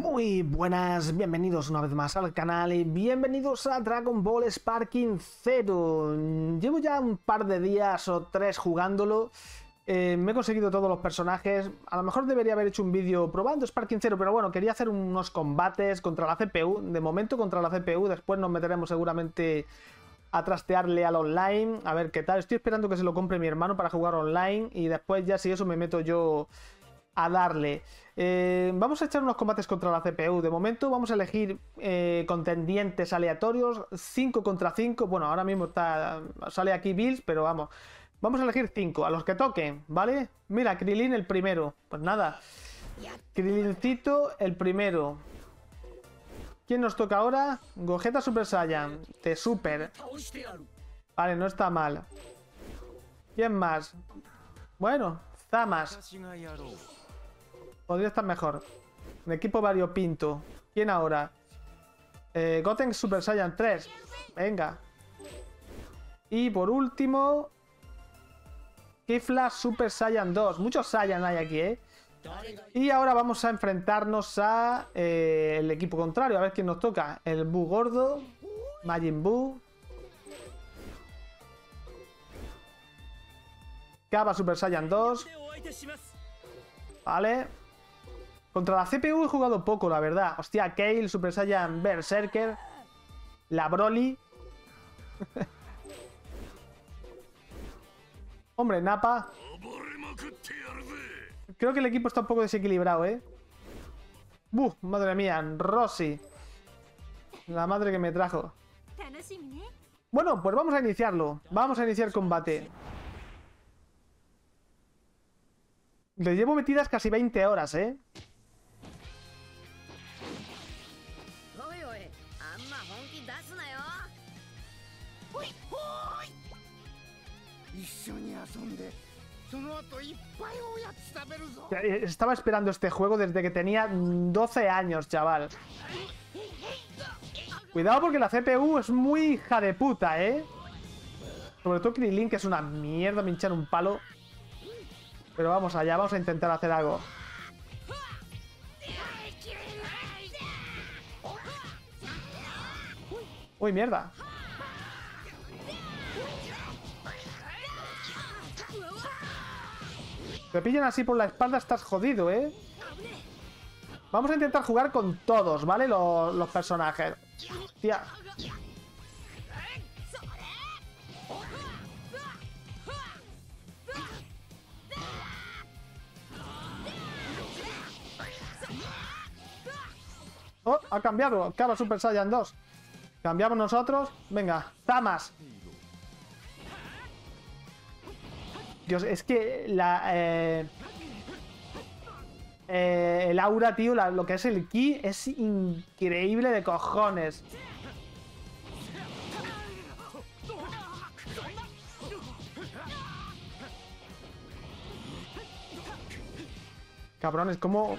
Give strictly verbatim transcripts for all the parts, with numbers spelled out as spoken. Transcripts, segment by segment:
Muy buenas, bienvenidos una vez más al canal y bienvenidos a Dragon Ball Sparking Zero. Llevo ya un par de días o tres jugándolo, eh, me he conseguido todos los personajes. A lo mejor debería haber hecho un vídeo probando Sparking Zero, pero bueno, quería hacer unos combates contra la C P U, de momento contra la C P U, después nos meteremos seguramente a trastearle al online, a ver qué tal. Estoy esperando que se lo compre mi hermano para jugar online y después ya si eso me meto yo a darle. Eh, vamos a echar unos combates contra la C P U. De momento vamos a elegir eh, contendientes aleatorios, cinco contra cinco. Bueno, ahora mismo está sale aquí Bills, pero vamos. Vamos a elegir cinco, a los que toquen, ¿vale? Mira, Krilin el primero. Pues nada. Krilincito el primero. ¿Quién nos toca ahora? Gogeta Super Saiyan. De Super. Vale, no está mal. ¿Quién más? Bueno, Zamasu. Podría estar mejor. Un equipo variopinto. ¿Quién ahora? Eh, Goten Super Saiyan tres. Venga. Y por último, Kifla Super Saiyan dos. Muchos Saiyan hay aquí, ¿eh? Y ahora vamos a enfrentarnos a eh, el equipo contrario. A ver quién nos toca. El Buu gordo. Majin Buu. Kaba Super Saiyan dos. Vale. Contra la C P U he jugado poco, la verdad. Hostia, Kale, Super Saiyan Berserker. La Broly. Hombre, Nappa. Creo que el equipo está un poco desequilibrado, ¿eh? ¡Buf! Madre mía, Rossi. La madre que me trajo. Bueno, pues vamos a iniciarlo. Vamos a iniciar combate. Le llevo metidas casi veinte horas, ¿eh? Estaba esperando este juego desde que tenía doce años, chaval. Cuidado porque la C P U es muy hija de puta, ¿eh? Sobre todo Krilin, que es una mierda, me hinchan un palo. Pero vamos allá, vamos a intentar hacer algo. Uy, mierda. Te pillan así por la espalda, estás jodido, ¿eh? Vamos a intentar jugar con todos, ¿vale? Los, los personajes. Tía. Oh, ha cambiado. Kaba Super Saiyan dos. Cambiamos nosotros. Venga, Zamasu. Dios, es que la... Eh, eh, el aura, tío, la, lo que es el ki, es increíble de cojones. Cabrones, ¿cómo...?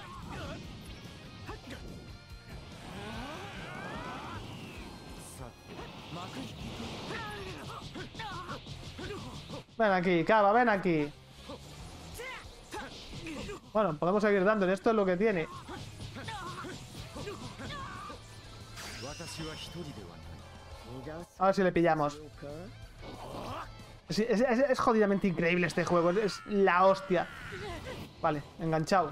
Ven aquí, Kaba, ven aquí. Bueno, podemos seguir dándole. Esto es lo que tiene. A ver si le pillamos. Es, es, es, es jodidamente increíble este juego. Es, es la hostia. Vale, enganchado.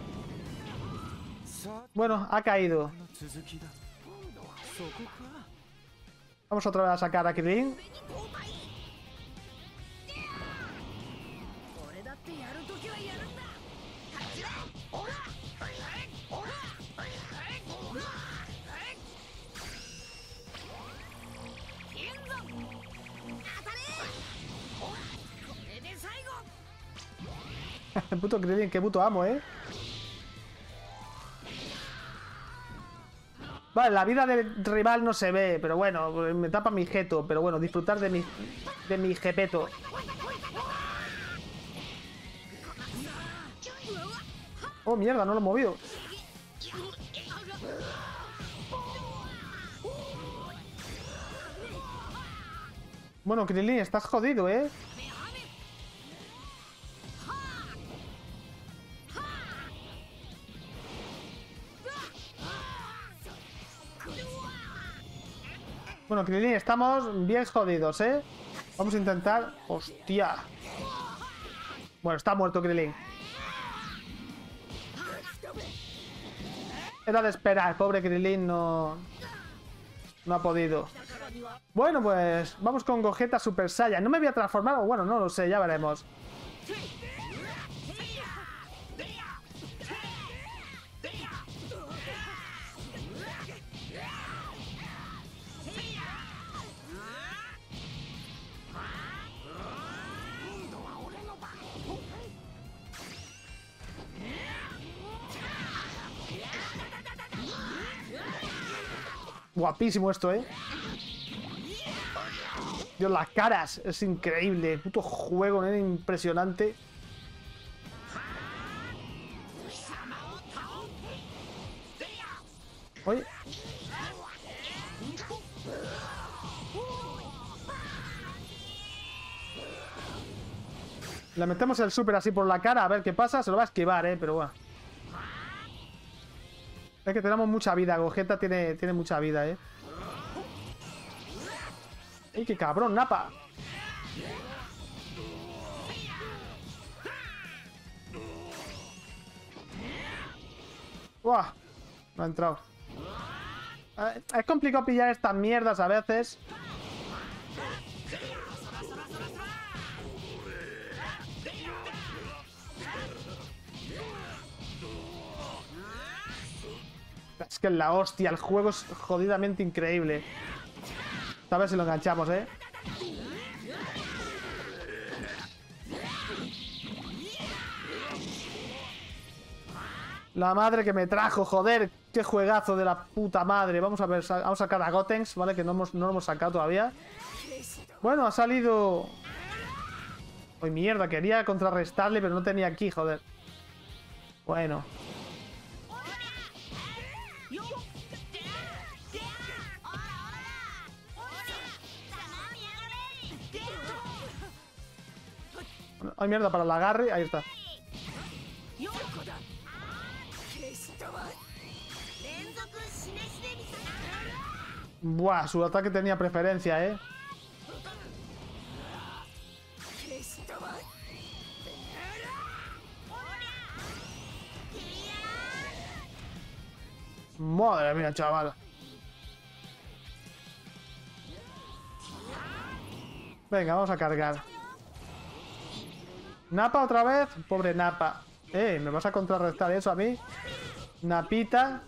Bueno, ha caído. Vamos otra vez a sacar a Krilin. Puto Krilin, qué puto amo, ¿eh? Vale, la vida del rival no se ve, pero bueno, me tapa mi jeto, pero bueno, disfrutar de mi, de mi jepeto. Oh, mierda, no lo he movido. Bueno, Krilin, estás jodido, ¿eh? Bueno, Krilin, estamos bien jodidos, ¿eh? Vamos a intentar... ¡Hostia! Bueno, está muerto Krilin. Era de esperar, pobre Krilin no... No ha podido. Bueno, pues vamos con Gogeta Super Saiyan. ¿No me voy a transformar? O bueno, no lo sé, ya veremos. Guapísimo esto, ¿eh? Dios, las caras. Es increíble. Puto juego, ¿eh? Impresionante. Oye. Le metemos el super así por la cara a ver qué pasa. Se lo va a esquivar, ¿eh? Pero bueno. Es que tenemos mucha vida. Gogeta tiene, tiene mucha vida, ¿eh? ¡Ey, qué cabrón, Nappa! ¡Buah! No ha entrado. Eh, es complicado pillar estas mierdas a veces. Es que la hostia, el juego es jodidamente increíble. A ver si lo enganchamos, ¿eh? La madre que me trajo, joder. Qué juegazo de la puta madre. Vamos a ver, vamos a sacar a Gotenks, ¿vale? Que no, hemos, no lo hemos sacado todavía. Bueno, ha salido... ¡Ay, mierda! Quería contrarrestarle, pero no tenía aquí, joder. Bueno. Hay mierda para el agarre, ahí está. Buah, su ataque tenía preferencia, eh. Madre mía, chaval. Venga, vamos a cargar. Nappa otra vez. Pobre Nappa. Eh, ¿me vas a contrarrestar eso a mí? Napita.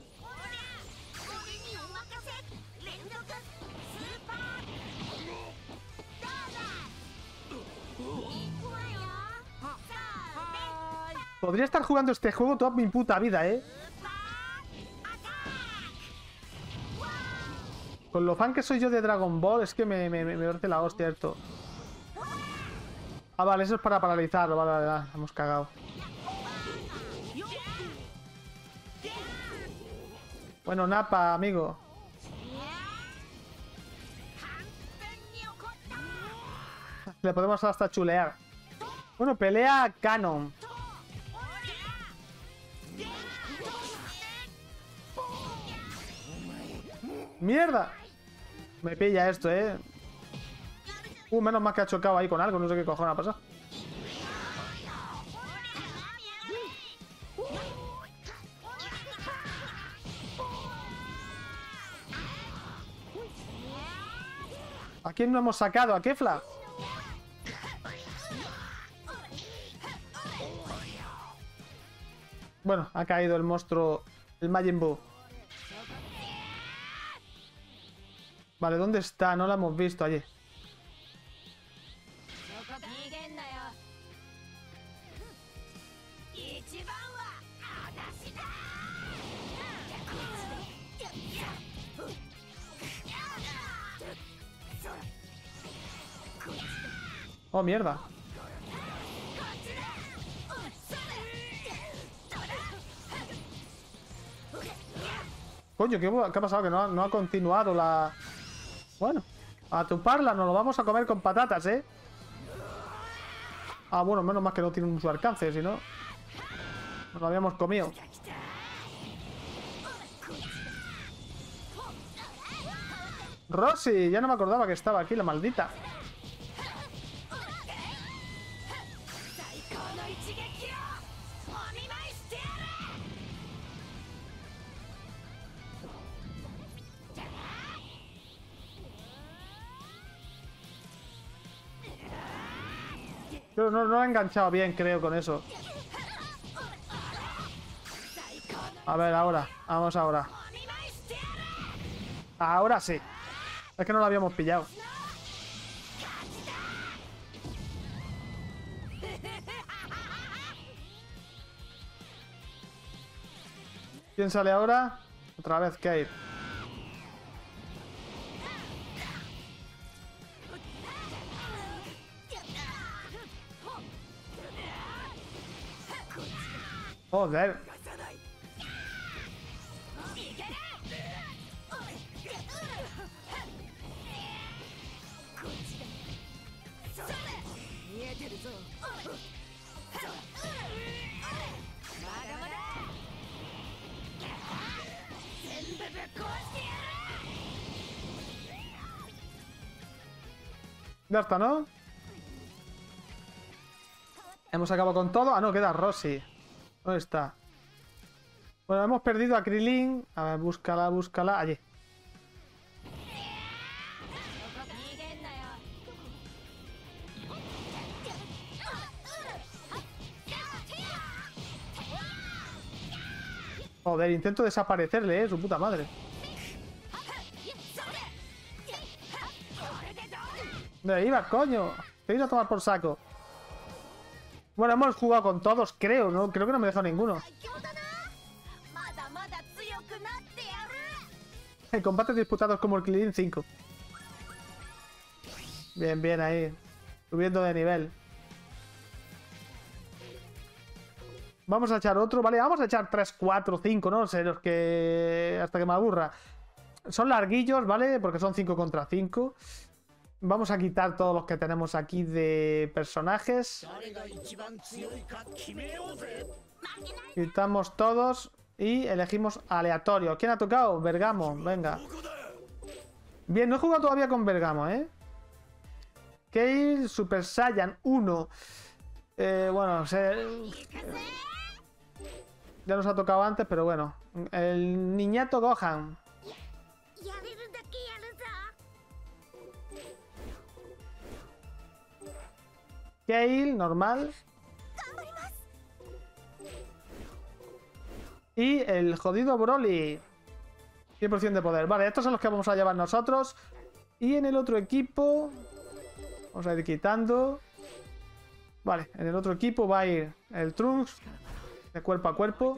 Podría estar jugando este juego toda mi puta vida, ¿eh? Con lo fan que soy yo de Dragon Ball, es que me, me, me parece la hostia esto. Ah, vale, eso es para paralizarlo. Vale, vale, vale, hemos cagado. Bueno, Nappa, amigo. Le podemos hasta chulear. Bueno, pelea Canon. ¡Mierda! Me pilla esto, eh. Uh, menos mal que ha chocado ahí con algo. No sé qué cojones ha pasado. ¿A quién no hemos sacado? ¿A Kefla? Bueno, ha caído el monstruo, el Majin Buu. Vale, ¿dónde está? No la hemos visto allí. Oh, mierda. Coño, ¿qué, qué ha pasado? Que no ha, no ha continuado la... Bueno, a tuparla nos lo vamos a comer con patatas, ¿eh? Ah, bueno, menos mal que no tiene mucho alcance, si no... Nos lo habíamos comido. Rosy, ya no me acordaba que estaba aquí, la maldita. Pero no, no lo he enganchado bien, creo, con eso. A ver, ahora. Vamos ahora. Ahora sí. Es que no lo habíamos pillado. ¿Quién sale ahora? Otra vez Cave. Joder. Ya está, ¿no? Hemos acabado con todo. Ah, no, queda Rosy. ¿Dónde está? Bueno, hemos perdido a Krilin. A ver, búscala, búscala. Allí. Joder, intento desaparecerle, eh, su puta madre. ¿Dónde iba, coño? Te vais a tomar por saco. Bueno, hemos jugado con todos, creo, ¿no? Creo que no me he dejado ninguno. Combates disputados como el Krilin cinco. Bien, bien ahí. Subiendo de nivel. Vamos a echar otro, ¿vale? Vamos a echar tres, cuatro, cinco, no sé, los que... hasta que me aburra. Son larguillos, ¿vale? Porque son cinco contra cinco. Vamos a quitar todos los que tenemos aquí de personajes. Quitamos todos y elegimos aleatorio. ¿Quién ha tocado? Bergamo, venga. Bien, no he jugado todavía con Bergamo, ¿eh? Kale, Super Saiyan uno. Eh, bueno, se... ya nos ha tocado antes, pero bueno. El niñato Gohan. Kale, normal. Y el jodido Broly. cien por cien de poder. Vale, estos son los que vamos a llevar nosotros. Y en el otro equipo... vamos a ir quitando. Vale, en el otro equipo va a ir el Trunks. De cuerpo a cuerpo.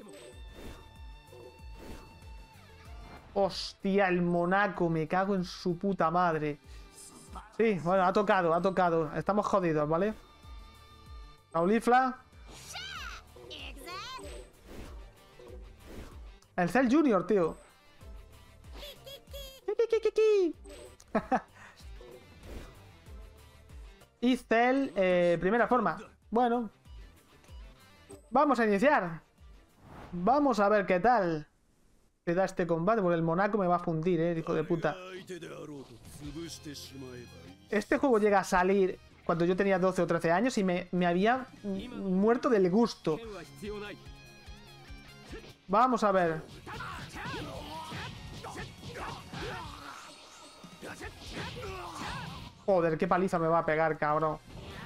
Hostia, el Monaco. Me cago en su puta madre. Sí, bueno, ha tocado, ha tocado. Estamos jodidos, ¿vale? Caulifla. El Cell Junior, tío. Y Cell, eh, primera forma. Bueno. Vamos a iniciar. Vamos a ver qué tal te da este combate, porque el Monaco me va a fundir, eh, hijo de puta. Este juego llega a salir cuando yo tenía doce o trece años y me, me había muerto del gusto. Vamos a ver. Joder, qué paliza me va a pegar, cabrón.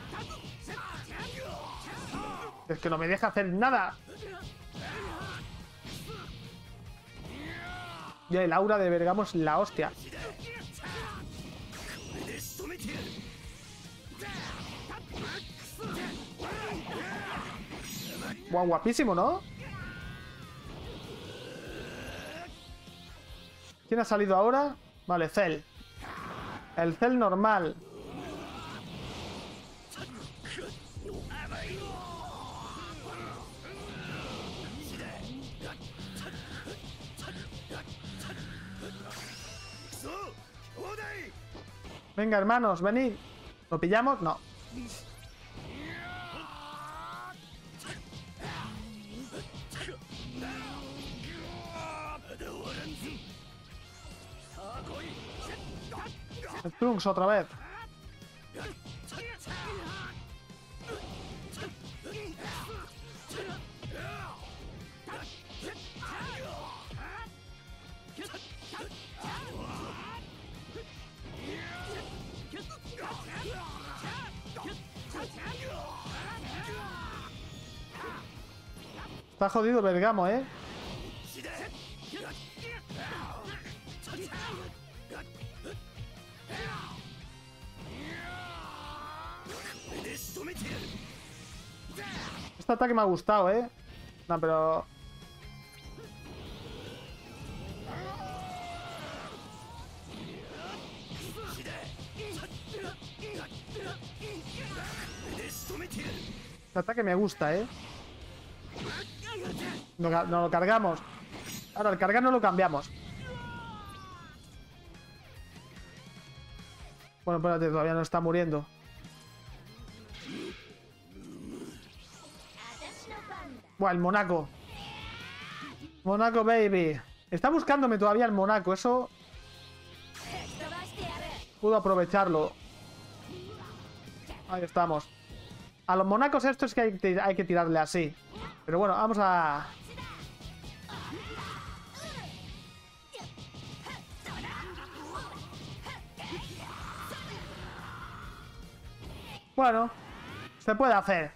Es que no me deja hacer nada. Ya el aura de Bergamo es la hostia. Guau, guapísimo, ¿no? ¿Quién ha salido ahora? Vale, Cell. El Cell normal. Venga, hermanos, venid. ¿Lo pillamos? No. El Trunks otra vez. Está jodido Bergamo, ¿eh? Este ataque me ha gustado, ¿eh? No, pero... Este ataque me gusta, ¿eh? Nos no, no lo cargamos. Ahora, al cargar no lo cambiamos. Bueno, espérate, todavía no está muriendo. Buah, el Monaco. Monaco, baby. Está buscándome todavía el Monaco. Eso... puedo aprovecharlo. Ahí estamos. A los monacos esto es que hay, que hay que tirarle así. Pero bueno, vamos a... Bueno, se puede hacer.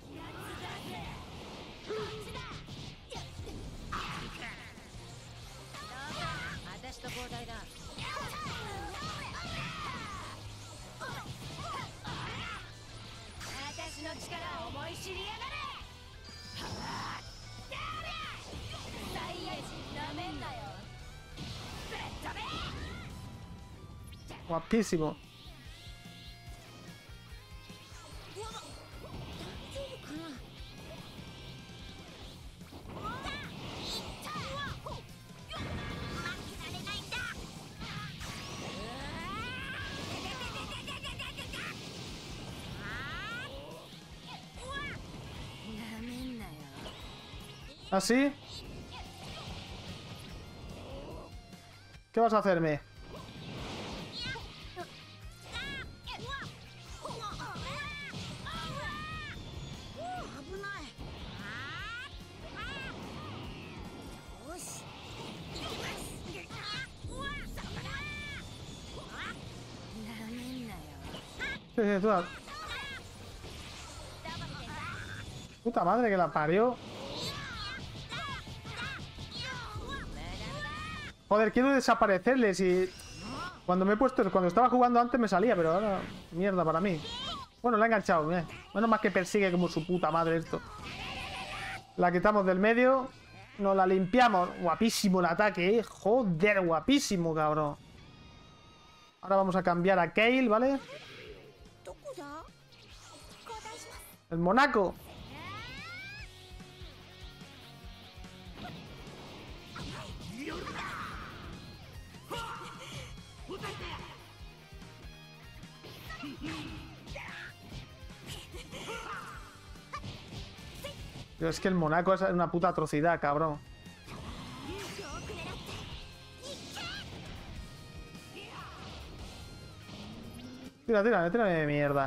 Guapísimo. ¿Así? ¿Qué vas a hacerme? Sí, sí, tú. Puta madre que la parió. Joder, quiero desaparecerles y... Cuando me he puesto... Cuando estaba jugando antes me salía, pero ahora... Mierda para mí. Bueno, la he enganchado. Bien. Menos más que persigue como su puta madre esto. La quitamos del medio. Nos la limpiamos. Guapísimo el ataque, ¿eh? Joder, guapísimo, cabrón. Ahora vamos a cambiar a Kale, ¿vale? El Monaco. Pero es que el Monaco es una puta atrocidad, cabrón. Tira, tira, tira de mierda.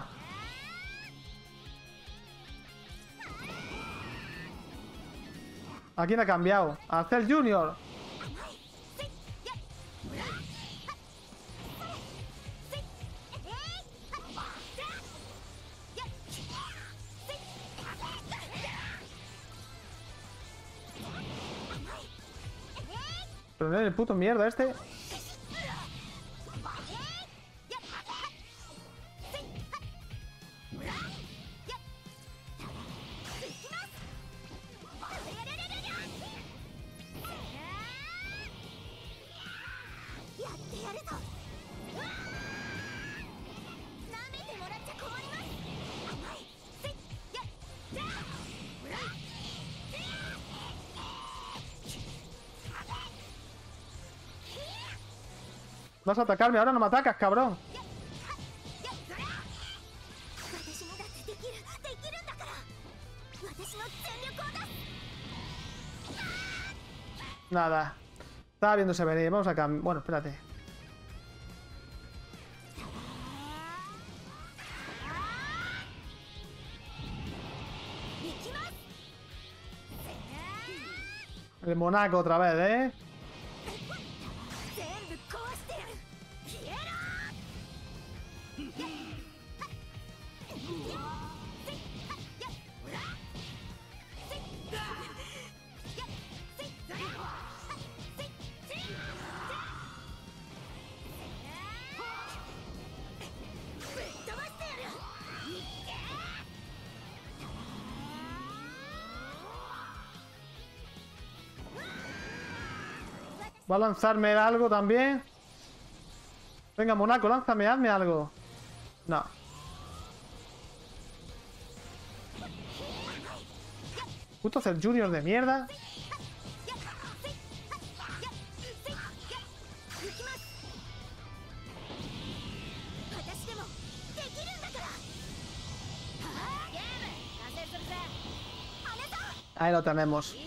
¿A quién ha cambiado? A Cell Junior. Pero no es el puto mierda este. Vas a atacarme, ahora no me atacas, cabrón. Nada. Estaba viéndose venir. Vamos a cambiar. Bueno, espérate. El Monaco otra vez, ¿eh? ¿Va a lanzarme algo también? Venga, Monaco, lánzame, hazme algo. No. Puto Cell Junior de mierda. Ahí lo tenemos.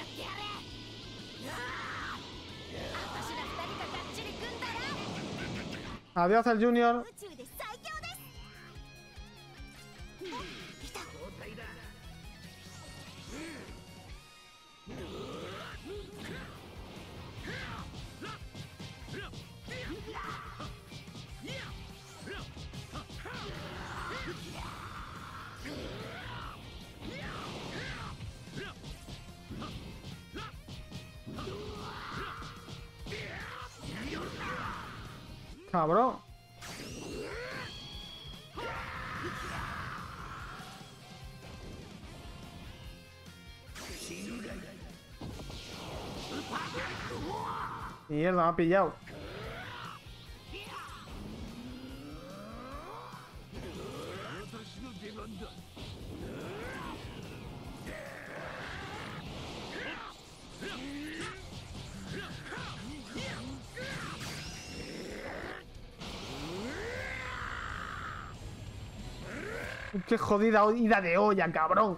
Adiós el Junior. Cabrón. Mierda, me ha pillado. Qué jodida ida de olla, cabrón.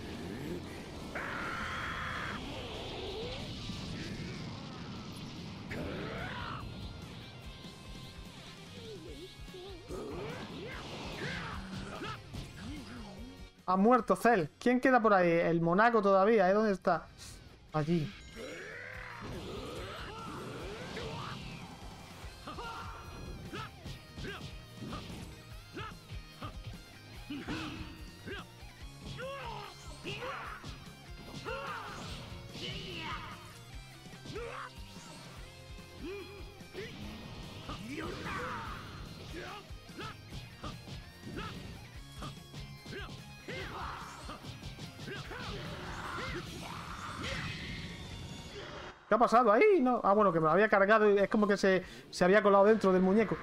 Ha muerto Cell. ¿Quién queda por ahí? El Monaco todavía, ¿eh? ¿Dónde está? Allí. ¿Qué ha pasado ahí? No. Ah, bueno, que me lo había cargado y es como que se, se había colado dentro del muñeco.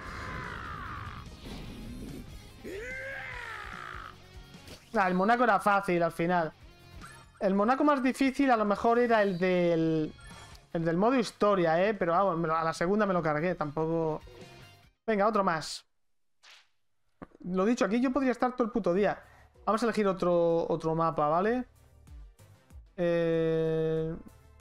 Ah, el Monaco era fácil al final. El Monaco más difícil a lo mejor era el del... El del modo historia, ¿eh? Pero vamos, a la segunda me lo cargué, tampoco... Venga, otro más. Lo dicho, aquí yo podría estar todo el puto día. Vamos a elegir otro, otro mapa, ¿vale? Eh...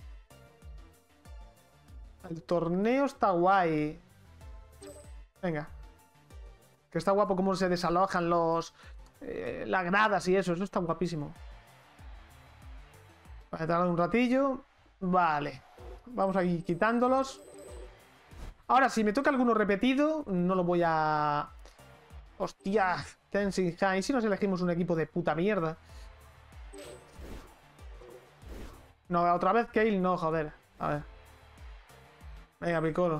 El torneo está guay. Venga. Que está guapo cómo se desalojan los... Eh, las gradas y eso. Eso está guapísimo. Vale, tardar un ratillo. Vale. Vamos aquí quitándolos. Ahora, si me toca alguno repetido, no lo voy a... Hostia. Tenshin Han. ¿Y si nos elegimos un equipo de puta mierda? No, otra vez Kale no, joder. A ver. Venga, Piccolo.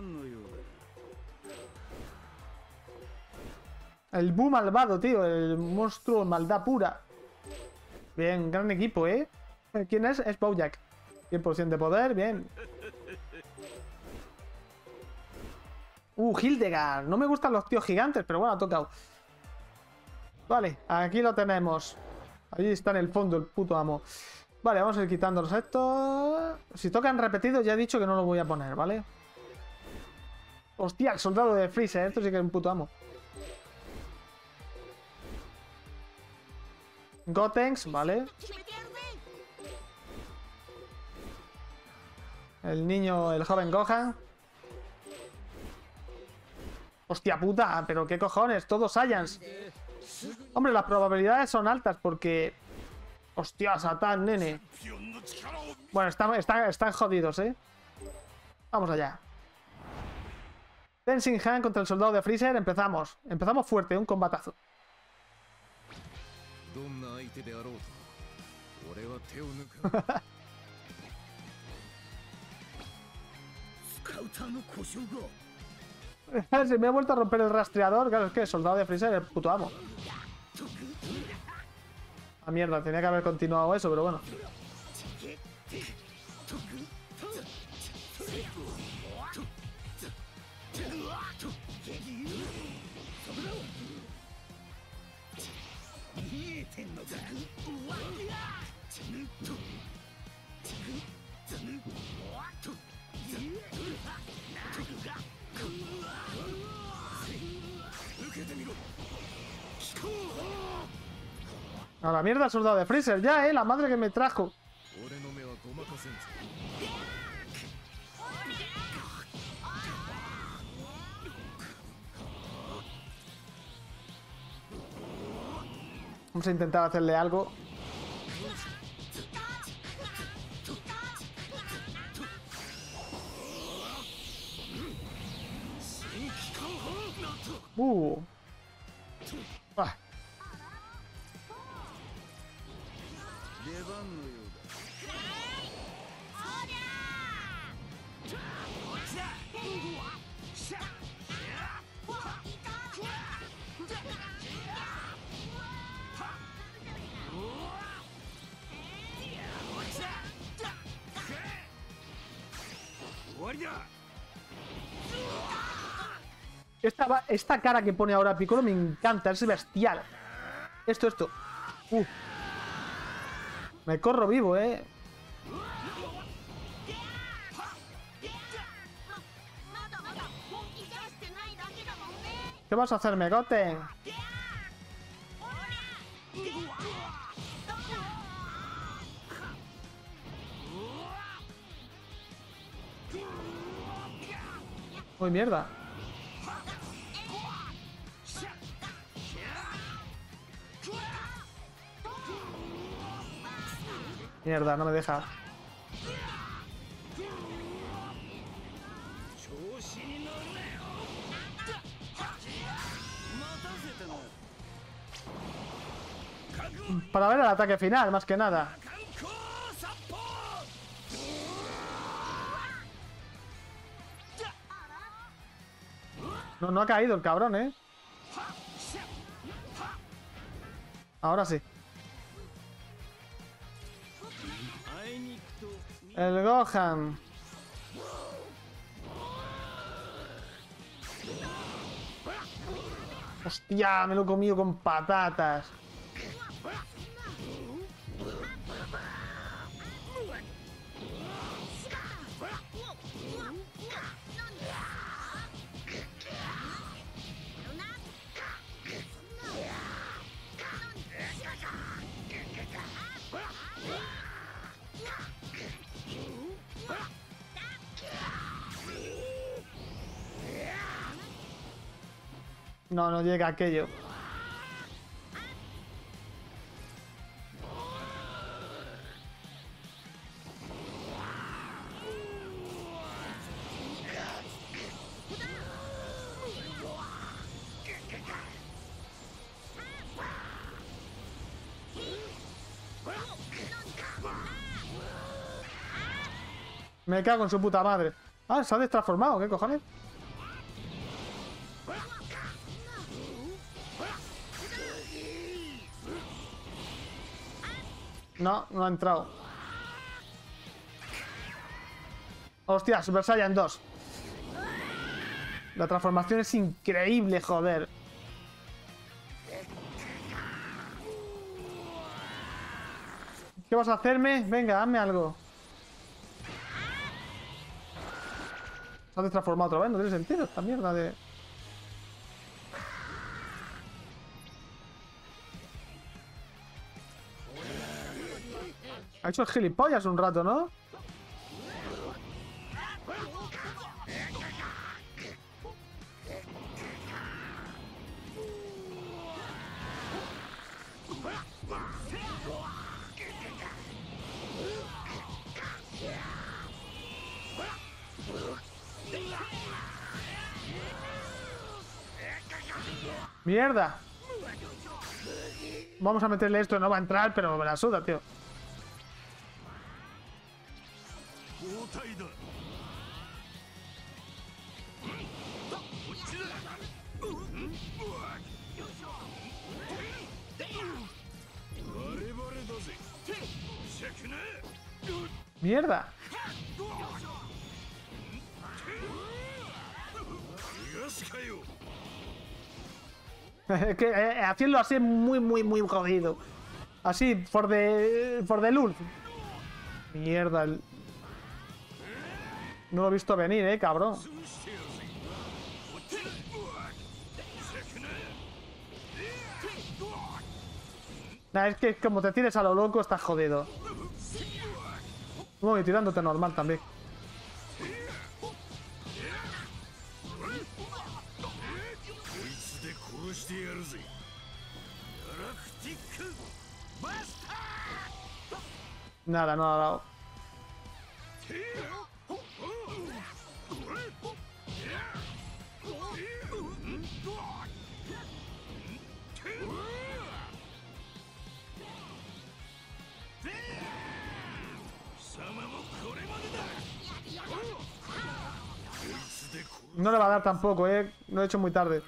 El Bu malvado, tío. El monstruo maldad pura. Bien, gran equipo, ¿eh? ¿Quién es? Es Bojack. cien por ciento de poder, bien. Uh, Hildegard. No me gustan los tíos gigantes, pero bueno, ha tocado. Vale, aquí lo tenemos. Allí está en el fondo el puto amo. Vale, vamos a ir quitándolos estos. Si tocan repetidos, ya he dicho que no lo voy a poner, ¿vale? Hostia, el soldado de Freezer. Esto sí que es un puto amo. Gotenks, vale. El niño, el joven Gohan. Hostia puta, pero qué cojones, todos Saiyans. Hombre, las probabilidades son altas porque... Hostia, Satán, nene. Bueno, están, están, están jodidos, ¿eh? Vamos allá. Tenzin Han contra el soldado de Freezer. Empezamos. Empezamos fuerte, un combatazo. Se me ha vuelto a romper el rastreador. Claro, es que el soldado de Freezer es el puto amo. Ah, mierda, tenía que haber continuado eso, pero bueno. A la mierda el soldado de Freezer, ya, eh, la madre que me trajo. Vamos a intentar hacerle algo. Uh. Ah. Esta, esta cara que pone ahora Piccolo me encanta, es bestial. Esto, esto. Uh. Me corro vivo, eh. ¿Qué vas a hacer, Megote? Uy, mierda. Mierda, no me deja. Para ver el ataque final, más que nada. No, no ha caído el cabrón, ¿eh? Ahora sí. El Gohan. Hostia, me lo he comido con patatas. No, no llega aquello. Me cago en su puta madre. Ah, se ha destransformado, ¿qué cojones? No, no ha entrado. Hostia, Super Saiyan dos. La transformación es increíble, joder. ¿Qué vas a hacerme? Venga, hazme algo. Se ha destransformado otra vez, no tiene sentido esta mierda de... Ha hecho el gilipollas un rato, ¿no? ¡Mierda! Vamos a meterle esto, no va a entrar, pero me la suda, tío. ¡Mierda! Es que eh, hacerlo así es muy, muy, muy jodido. Así, por de... por de luz. Mierda. El... No lo he visto venir, eh, cabrón. Nah, es que como te tires a lo loco, estás jodido. Bueno, y tirándote normal también. Nada, no ha dado. No le va a dar tampoco, eh. Lo he hecho muy tarde.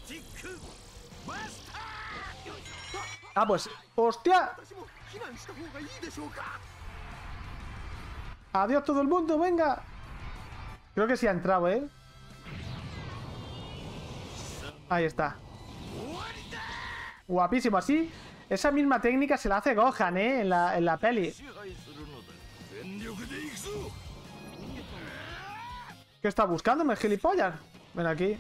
Ah, pues... ¡Hostia! Adiós todo el mundo, venga. Creo que sí ha entrado, ¿eh? Ahí está. Guapísimo, así. Esa misma técnica se la hace Gohan, ¿eh? En la, en la peli. ¿Qué está buscándome, gilipollas? Ven aquí.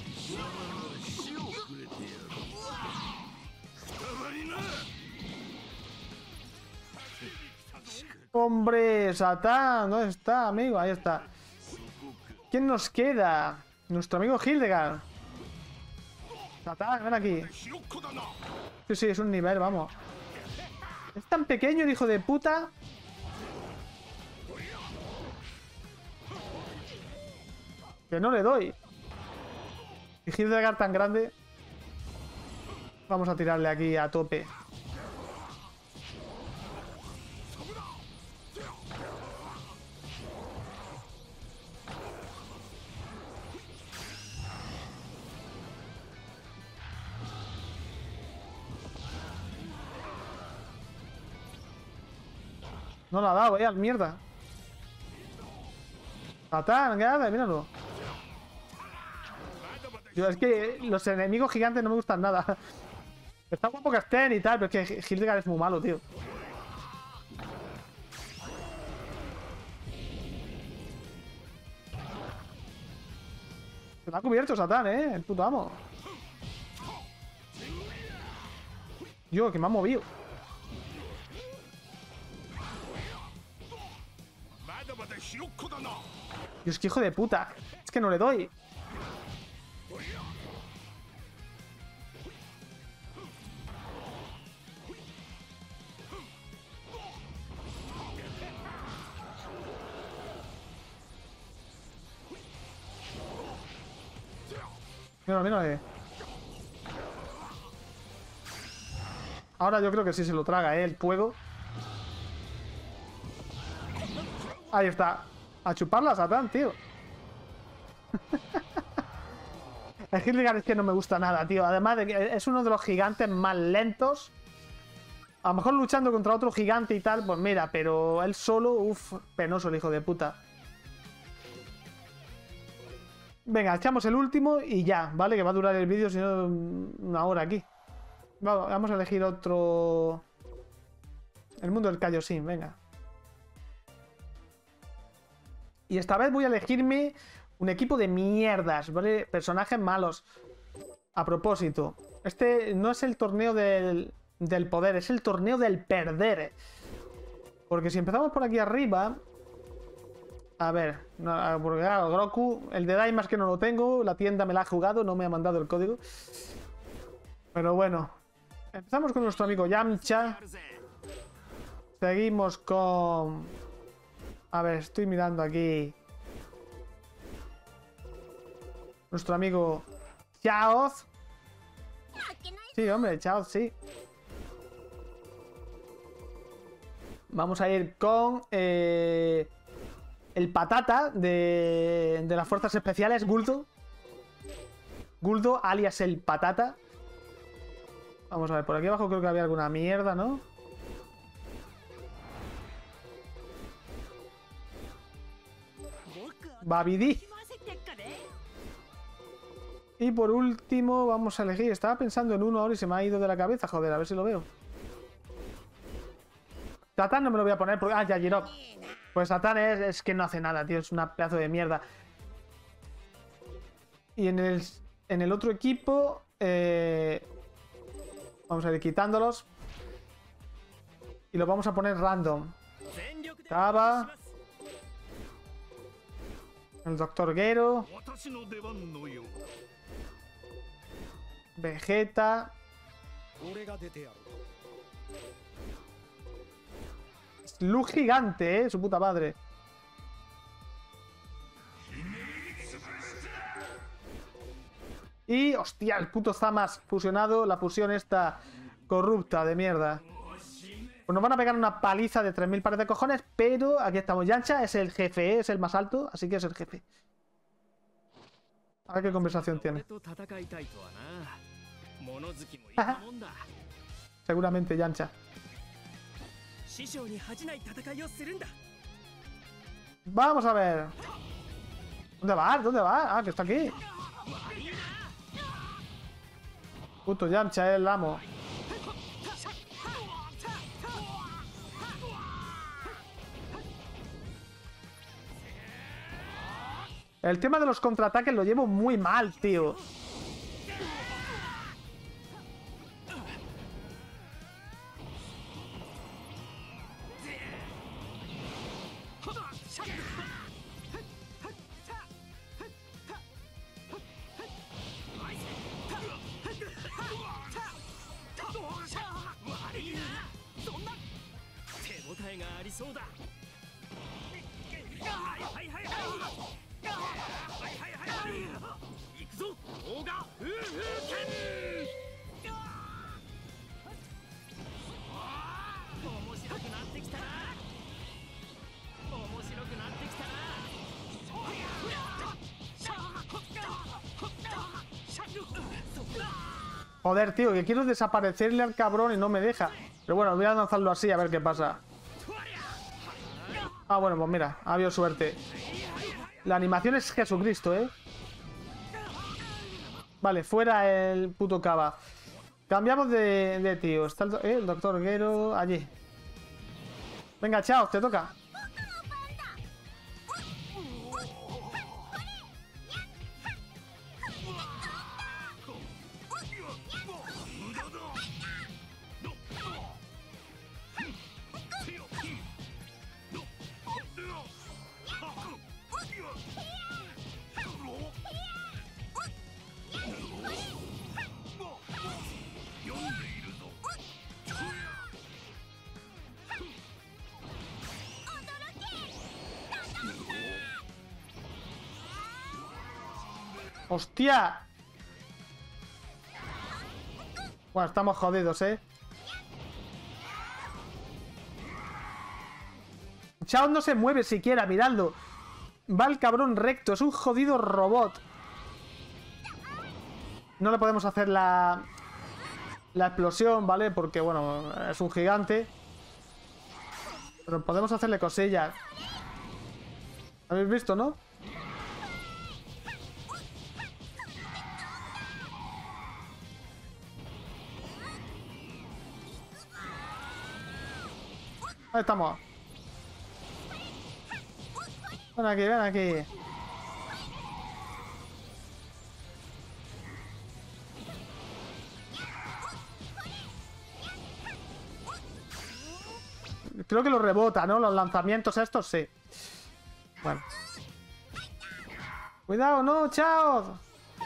Hombre, Satán, ¿dónde está, amigo? Ahí está. ¿Quién nos queda? Nuestro amigo Hildegard. Satán, ven aquí. Sí, sí, es un nivel, vamos. Es tan pequeño el hijo de puta. Que no le doy. Y Hildegard tan grande. Vamos a tirarle aquí a tope. No la ha dado, eh, al mierda. Satán, ¿qué hace? Míralo. Yo, es que los enemigos gigantes no me gustan nada. Está guapo que estén y tal, pero es que Hildegard es muy malo, tío. Se me ha cubierto Satán, eh, el puto amo. Yo, que me ha movido. Dios, que hijo de puta. Es que no le doy. Mira, mira. Ahora yo creo que sí se lo traga, ¿eh? El fuego. Ahí está. A chuparla, Satán, tío. El Hildegard es que no me gusta nada, tío. Además de que es uno de los gigantes más lentos. A lo mejor luchando contra otro gigante y tal, pues mira, pero él solo, uff, penoso el hijo de puta. Venga, echamos el último y ya, ¿vale? Que va a durar el vídeo, si no, una hora aquí. Vamos a elegir otro... El mundo del Kaioshin, venga. Y esta vez voy a elegirme un equipo de mierdas, ¿vale? Personajes malos. A propósito, este no es el torneo del, del poder, es el torneo del perder. Porque si empezamos por aquí arriba... A ver, no, porque claro, Goku, el de Daimas que no lo tengo, la tienda me la ha jugado, no me ha mandado el código. Pero bueno, empezamos con nuestro amigo Yamcha. Seguimos con... A ver, estoy mirando aquí. Nuestro amigo Chaoz. Sí, hombre, chao, sí. Vamos a ir con eh, el patata de, de las fuerzas especiales, Guldo. Guldo, alias el patata. Vamos a ver, por aquí abajo creo que había alguna mierda, ¿no? Babidi. Y por último vamos a elegir. Estaba pensando en uno ahora y se me ha ido de la cabeza. Joder, a ver si lo veo. Tatán no me lo voy a poner porque... Ah, Yajirov. Pues Tatán es, es que no hace nada, tío. Es una pedazo de mierda. Y en el, en el otro equipo... Eh, vamos a ir quitándolos. Y los vamos a poner random. Kaba. El Doctor Gero. Vegeta. Luz gigante, eh, su puta madre. Y, hostia, el puto Zamask fusionado, la fusión esta corrupta de mierda. Pues nos van a pegar una paliza de tres mil pares de cojones, pero aquí estamos. Yancha es el jefe, ¿eh? Es el más alto, así que es el jefe. A ver qué conversación tiene. Seguramente Yancha. Vamos a ver. ¿Dónde va? ¿Dónde va? Ah, que está aquí. Puto Yamcha, el amo. El tema de los contraataques lo llevo muy mal, tío. Joder, tío, que quiero desaparecerle al cabrón y no me deja. Pero bueno, voy a lanzarlo así a ver qué pasa. Ah, bueno, pues mira, ha habido suerte. La animación es Jesucristo, ¿eh? Vale, fuera el puto Kaba. Cambiamos de, de tío. Está el, eh, el Doctor Gero allí. Venga, chao, te toca. ¡Hostia! Bueno, estamos jodidos, ¿eh? Chao no se mueve siquiera, miradlo. Va el cabrón recto, es un jodido robot. No le podemos hacer la... La explosión, ¿vale? Porque, bueno, es un gigante. Pero podemos hacerle cosillas. ¿Habéis visto, no? Ahí estamos. Ven aquí, ven aquí. Creo que lo rebota, ¿no? Los lanzamientos estos, sí. Bueno. Cuidado, no, chao.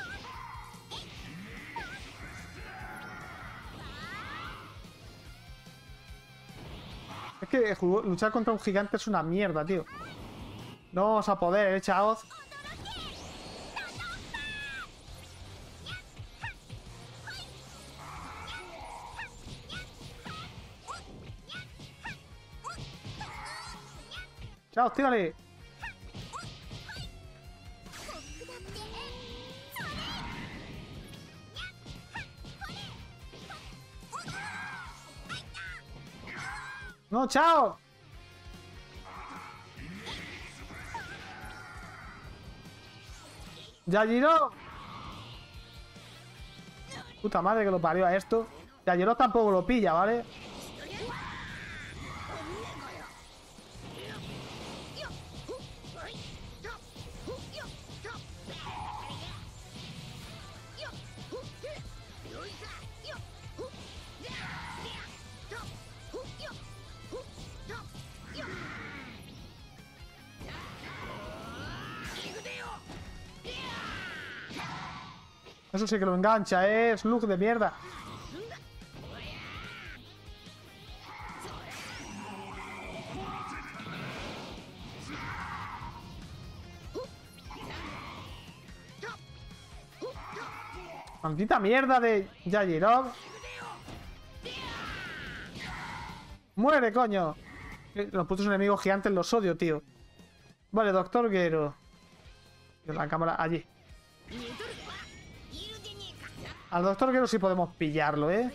Es que luchar contra un gigante es una mierda, tío. No vamos a poder, ¿eh, chavos? Chao, tírale. No, chao. Yajiro. Puta madre que lo parió a esto. Yajiro tampoco lo pilla, ¿vale? Eso sí que lo engancha, ¿eh? Es Slug de mierda. Maldita mierda de Yajiro. ¡Muere, coño! Los putos enemigos gigantes los odio, tío. Vale, Doctor Gero. La cámara allí. Al Doctor Gero sí podemos pillarlo, ¿eh?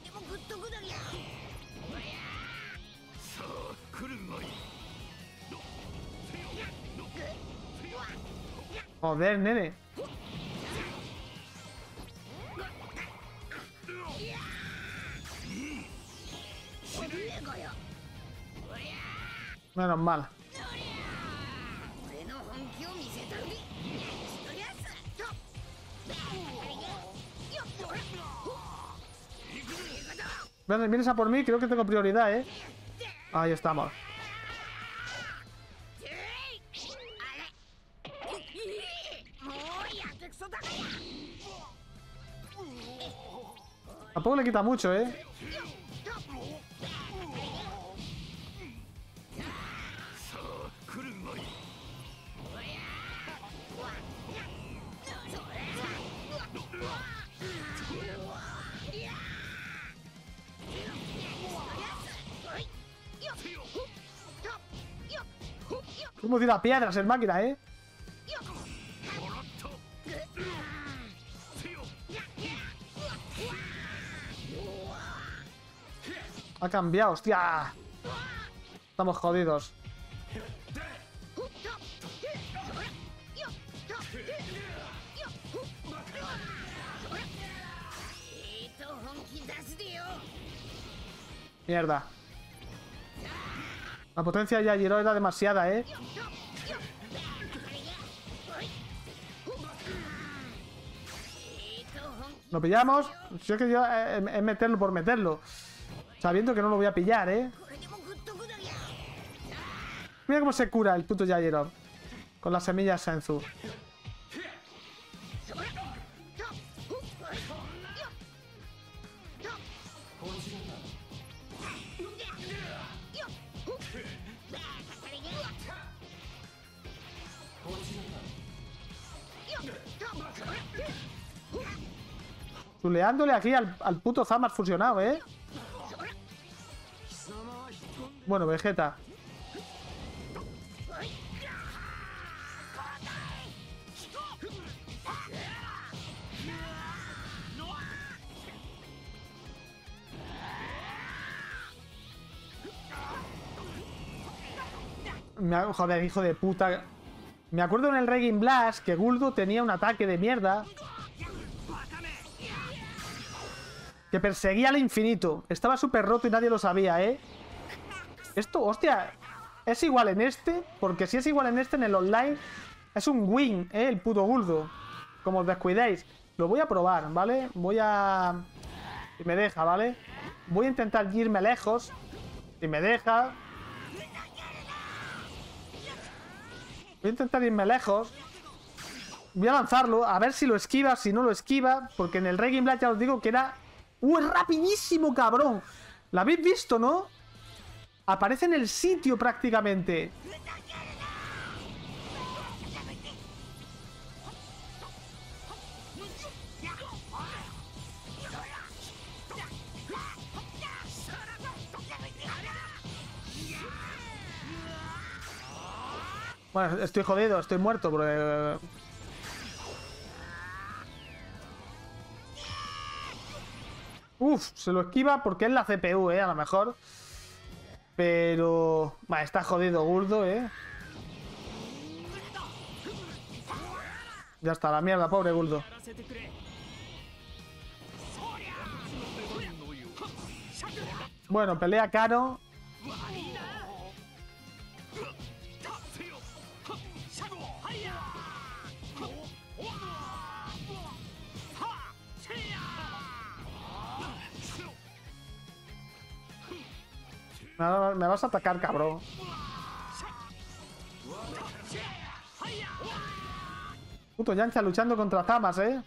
Joder, nene. Menos mal. Vienes a por mí, creo que tengo prioridad, ¿eh? Ahí estamos. Tampoco le quita mucho, ¿eh? ¿Cómo tira piedras el máquina, eh? Ha cambiado, hostia. Estamos jodidos. Mierda. La potencia de Yajiro era demasiada, ¿eh? ¿Lo pillamos? Si es que yo es eh, meterlo por meterlo. Sabiendo que no lo voy a pillar, ¿eh? Mira cómo se cura el puto Yajiro. Con las semillas Senzu. Chuleándole aquí al, al puto Zamasu fusionado, ¿eh? Bueno, Vegeta. Me, joder, hijo de puta. Me acuerdo en el Raging Blast que Guldo tenía un ataque de mierda que perseguía al infinito. Estaba súper roto y nadie lo sabía, ¿eh? Esto, hostia, es igual en este, porque si es igual en este, en el online, es un win, ¿eh? El puto Guldo. Como os descuidéis. Lo voy a probar, ¿vale? Voy a... Si me deja, ¿vale? Voy a intentar irme lejos. Si me deja... Voy a intentar irme lejos. Voy a lanzarlo, a ver si lo esquiva, si no lo esquiva. Porque en el Raging Blast ya os digo que era... ¡Uh, es rapidísimo, cabrón! ¿Lo habéis visto, no? Aparece en el sitio prácticamente. Bueno, estoy jodido, estoy muerto, porque... Uf, se lo esquiva porque es la C P U, eh, a lo mejor. Pero... Vale, está jodido Guldo, eh. Ya está, la mierda, pobre Guldo. Bueno, pelea caro. Me vas a atacar, cabrón. Puto Yancha luchando contra Zamas, eh.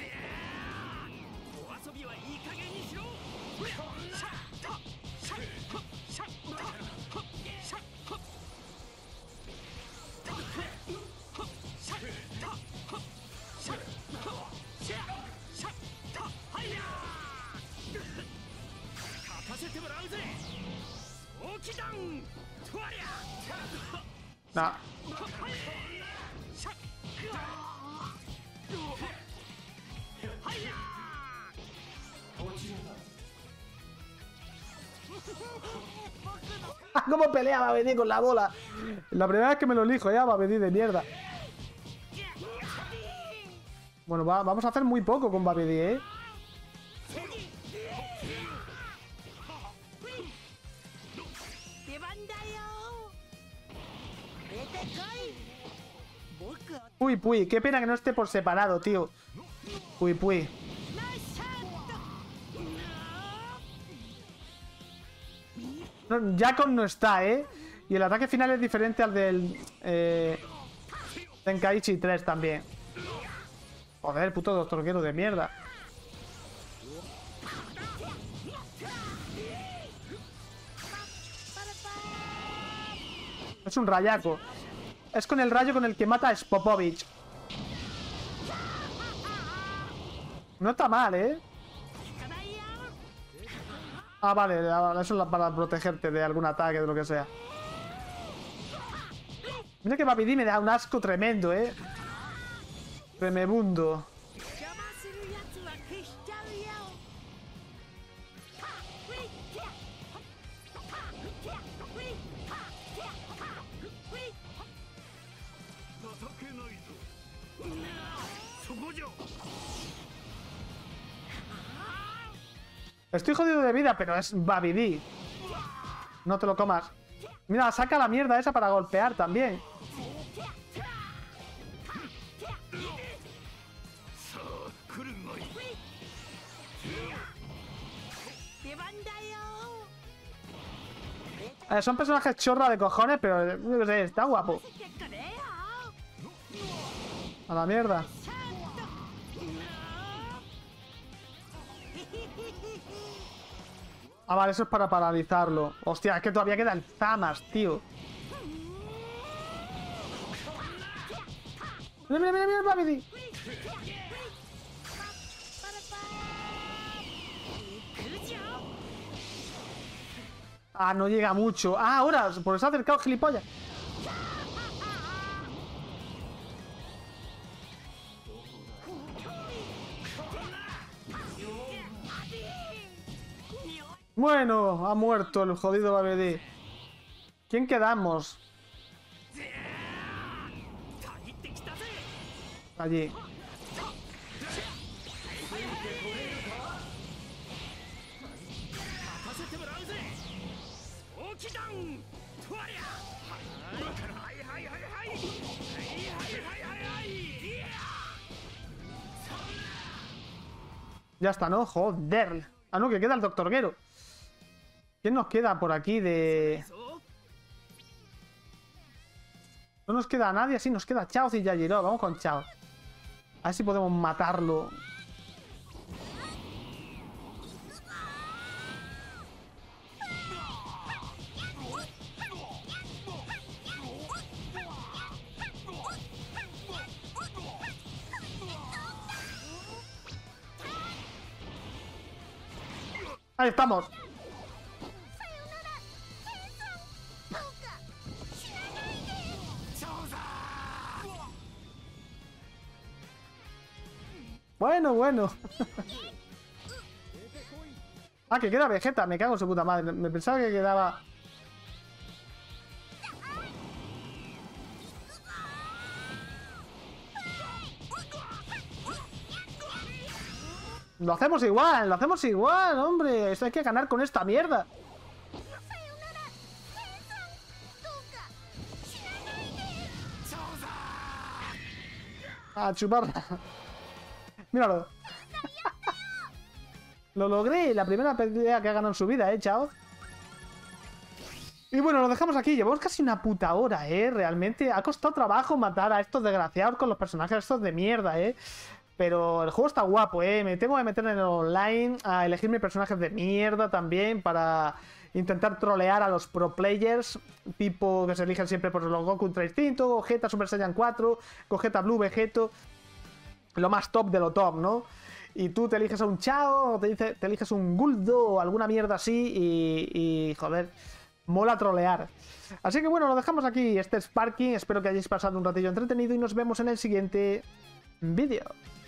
Nah. ¿Cómo pelea Babidi con la bola? La primera vez que me lo elijo ya, Babidi de mierda. Bueno, va, vamos a hacer muy poco con Babidi, ¿eh? Uy, puy, qué pena que no esté por separado, tío. Uy, puy. No, Jakon no está, ¿eh? Y el ataque final es diferente al del... Eh, Tenkaichi tres también. Joder, puto doctorguero de mierda. Es un rayaco. Es con el rayo con el que mata a Spopovich. No está mal, ¿eh? Ah, vale, eso es para protegerte de algún ataque, de lo que sea. Mira que Babidi me da un asco tremendo, ¿eh? Tremebundo. Estoy jodido de vida, pero es Babidi. No te lo comas. Mira, saca la mierda esa para golpear también. Eh, son personajes chorra de cojones, pero yo qué sé, está guapo. A la mierda. Ah, vale, eso es para paralizarlo. Hostia, es que todavía queda el Zamas, tío. Mira, mira, mira, mira, Babidi. Ah, no llega mucho. Ah, ahora, por eso ha acercado gilipollas. Bueno, ha muerto el jodido Babidi. ¿Quién quedamos? Allí. Ya está, ¿no? Joder. Ah, no, que queda el doctorguero. ¿Quién nos queda por aquí de...? No nos queda nadie, sí, nos queda Chaoz y Yajiro. Vamos con Chaoz. A ver si podemos matarlo. Ahí estamos. Bueno, bueno. Ah, que queda Vegeta. Me cago en su puta madre. Me pensaba que quedaba... Lo hacemos igual, lo hacemos igual, hombre. Esto hay que ganar con esta mierda. A chuparla. Míralo. Lo logré. La primera pelea que ha ganado en su vida, eh, chao. Y bueno, lo dejamos aquí. Llevamos casi una puta hora, eh. Realmente ha costado trabajo matar a estos desgraciados con los personajes estos de mierda, eh. Pero el juego está guapo, eh. Me tengo que meter en el online a elegir mis personajes de mierda también para intentar trolear a los pro players. Tipo que se eligen siempre por los Goku Ultra Instinto, Gogeta Super Saiyan cuatro, Gogeta Blue, Vegeto. Lo más top de lo top, ¿no? Y tú te eliges a un Chao, o te, dice, te eliges un Guldo o alguna mierda así y, y joder, mola trolear. Así que bueno, lo dejamos aquí. Este es Sparking. Espero que hayáis pasado un ratillo entretenido y nos vemos en el siguiente vídeo.